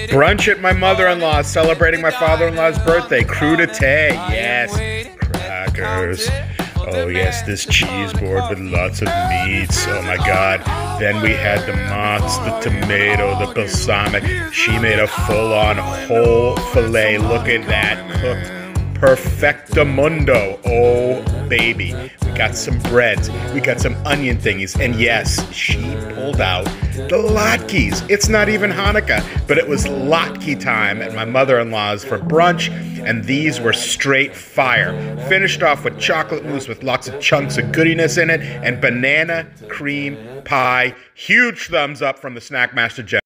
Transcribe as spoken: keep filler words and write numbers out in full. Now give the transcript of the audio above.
Brunch at my mother-in-law's, celebrating my father-in-law's birthday. Crudité, yes. Crackers. Oh yes, this cheese board with lots of meats. Oh my God. Then we had the mozz, the tomato, the balsamic. She made a full-on whole filet. Look at that, cooked perfectamundo. Oh baby. We got some breads. We got some onion thingies. And yes, she pulled out the latkes. It's not even Hanukkah, but it was latke time at my mother-in-law's for brunch, and these were straight fire. Finished off with chocolate mousse with lots of chunks of goodiness in it, and banana cream pie. Huge thumbs up from the Snack Master Jeff.